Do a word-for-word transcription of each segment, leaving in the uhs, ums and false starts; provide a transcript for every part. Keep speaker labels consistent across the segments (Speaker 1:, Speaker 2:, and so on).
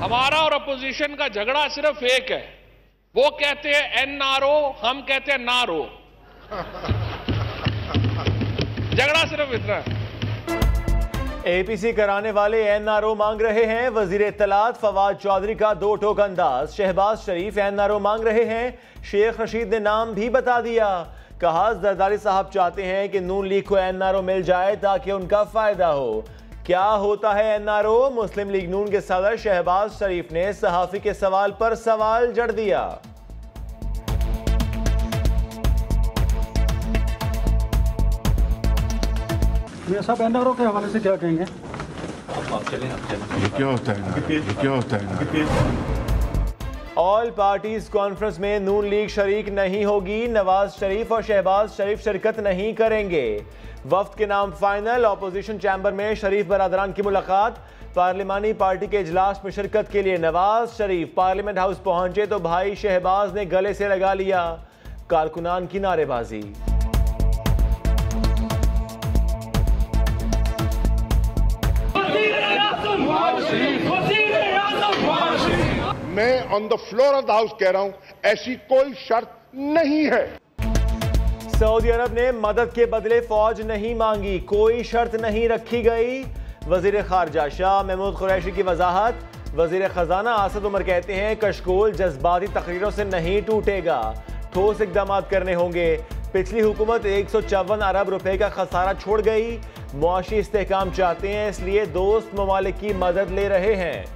Speaker 1: हमारा और अपोजिशन का झगड़ा सिर्फ एक है, वो कहते हैं एन आर ओ, हम कहते हैं नारो। झगड़ा सिर्फ इतना है।
Speaker 2: एपीसी कराने वाले एन आर ओ मांग रहे हैं। वजीर इत्तलात फवाद चौधरी का दो टोक अंदाज। Shahbaz Sharif N R O मांग रहे हैं। शेख रशीद ने नाम भी बता दिया। कहा जरदारी साहब चाहते हैं कि नून लीग को एन आर ओ मिल जाए ताकि उनका फायदा हो। क्या होता है N R O? Muslim League Noon के सदर शहबाज शरीफ ने सहाफी के सवाल पर सवाल जड़ दिया।
Speaker 3: साहब एन आर ओ के हवाले से क्या कहेंगे?
Speaker 4: आप चलें, आप चलें। ये क्या होता है? ये क्या होता है?
Speaker 2: ऑल पार्टीज कॉन्फ्रेंस में नून लीग शरीक नहीं होगी। नवाज शरीफ और शहबाज शरीफ शिरकत नहीं करेंगे। वफ्द के नाम फाइनल। ऑपोजिशन चैम्बर में शरीफ बरादरान की मुलाकात। पार्लिमानी पार्टी के इजलास में शिरकत के लिए नवाज शरीफ पार्लियामेंट हाउस पहुंचे तो भाई शहबाज ने गले से लगा लिया। कारकुनान की नारेबाजी।
Speaker 5: मैं on the floor of the house कह रहा हूं, ऐसी कोई शर्त नहीं है।
Speaker 2: सऊदी अरब ने मदद के बदले फौज नहीं मांगी, कोई शर्त नहीं रखी गई। वजीर खारजा शाह महमूद कुरैशी की वजाहत। वजीर खजाना आसद उमर कहते हैं कशकोल जज्बाती तकरीरों से नहीं टूटेगा, ठोस इकदाम करने होंगे। पिछली हुकूमत एक सौ चौवन अरब रुपए का खसारा छोड़ गई। मुआशी इस्तेहकाम चाहते हैं, इसलिए दोस्त ममालिक की मदद ले रहे हैं।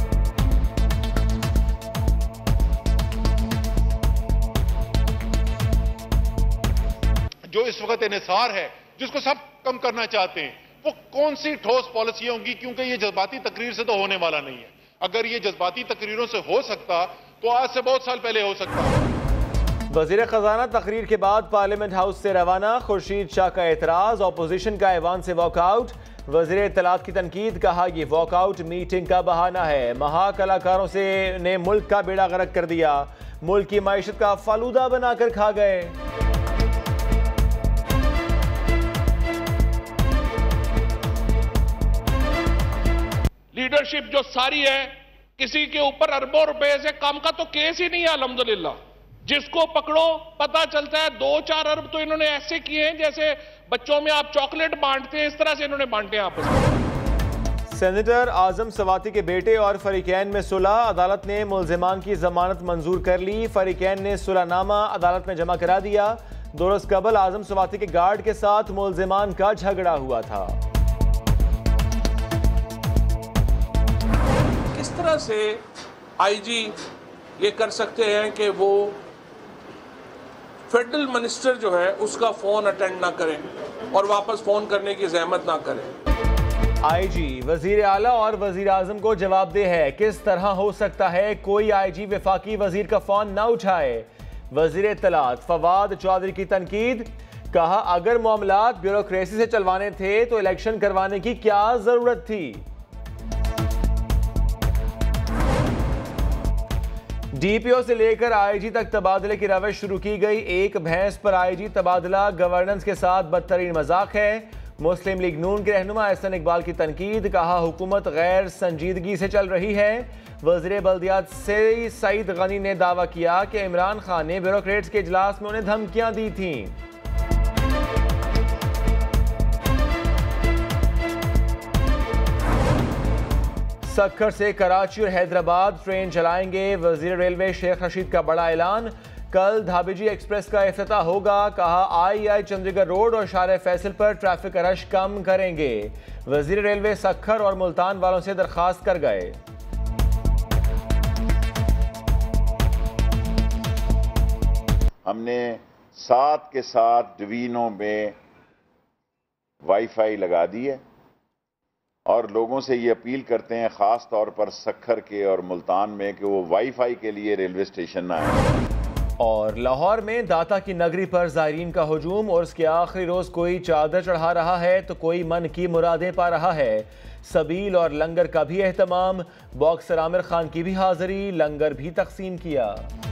Speaker 5: जो इस वक्त इन्हिसार है, जिसको सब कम करना चाहते हैं, वो कौन सी ठोस पॉलिसियां होंगी? क्योंकि ये जज्बाती तकरीर से तो होने वाला नहीं है। अगर ये जज्बाती तकरीरों से हो सकता तो आज से बहुत साल पहले हो सकता।
Speaker 2: वजीर खजाना तकरीर के बाद पार्लियामेंट हाउस से रवाना। खुर्शीद शाह का एतराज। ऑपोजिशन का ऐवान से वॉकआउट। वजीर इत्तलात की तनकीद। कहा यह वॉकआउट मीटिंग का बहाना है। महा कलाकारों से ने मुल्क का बेड़ा गर्क कर दिया। मुल्क की मईशत का फालूदा बनाकर खा गए।
Speaker 1: लीडरशिप जो सारी है, किसी के ऊपर अरबों रुपए से कम का तो केस ही नहीं है अल्हम्दुलिल्लाह। जिसको पकड़ो पता चलता है दो चार अरब तो इन्होंने ऐसे किए हैं जैसे बच्चों में आप चॉकलेट बांटते हैं, इस तरह से इन्होंने बांटे हैं आपस में।
Speaker 2: सेनेटर आजम सवाती के बेटे और फरीकैन में सुलह। अदालत ने मुल्जिमान की जमानत मंजूर कर ली। फरीकैन ने सुलहनामा अदालत में जमा करा दिया। दो रोज कबल आजम सवाती के गार्ड के साथ मुल्जिमान का झगड़ा हुआ था।
Speaker 6: किस तरह से आईजी ये कर सकते हैं कि वो फेडरल मिनिस्टर जो है उसका फोन अटेंड ना करें और वापस फोन करने की जहमत ना करें?
Speaker 2: आईजी वजीर आला और वजीर आजम को जवाबदेह है। किस तरह हो सकता है कोई आईजी वफाकी वजीर का फोन ना उठाए? वजीर इत्तलात फवाद चौधरी की तनकीद। कहा अगर मामलात ब्यूरोक्रेसी से चलवाने थे तो इलेक्शन करवाने की क्या जरूरत थी? डीपीओ से लेकर आईजी तक तबादले की रवश शुरू की गई। एक भैंस पर आईजी तबादला गवर्नेंस के साथ बदतरीन मजाक है। मुस्लिम लीग नून के रहनुमा एहसन इकबाल की तनकीद। कहा हुकूमत गैर संजीदगी से चल रही है। वज़ीर बल्दियात से सईद गनी ने दावा किया कि इमरान खान ने ब्यूरोक्रेट्स के इजलास में उन्हें धमकियां दी थीं। सक्खर से कराची और हैदराबाद ट्रेन चलाएंगे। वजीर रेलवे शेख रशीद का बड़ा ऐलान। कल धाबीजी एक्सप्रेस का इफ्तिताह होगा। कहा आई आई चंडीगढ़ रोड और शारे फैसल पर ट्रैफिक रश कम करेंगे। वजीर रेलवे सक्खर और मुल्तान वालों से दरखास्त कर गए।
Speaker 7: हमने साथ के साथ डिवीजनों में वाईफाई लगा दी है और लोगों से ये अपील करते हैं ख़ास तौर पर सक्खर के और मुल्तान में कि वो वाईफाई के लिए रेलवे स्टेशन ना आए।
Speaker 2: और लाहौर में दाता की नगरी पर ज़ायरीन का हुजूम और उसके आखिरी रोज़ कोई चादर चढ़ा रहा है तो कोई मन की मुरादें पा रहा है। सबील और लंगर का भी एहतमाम। बॉक्सर आमिर खान की भी हाज़िरी, लंगर भी तकसीम किया।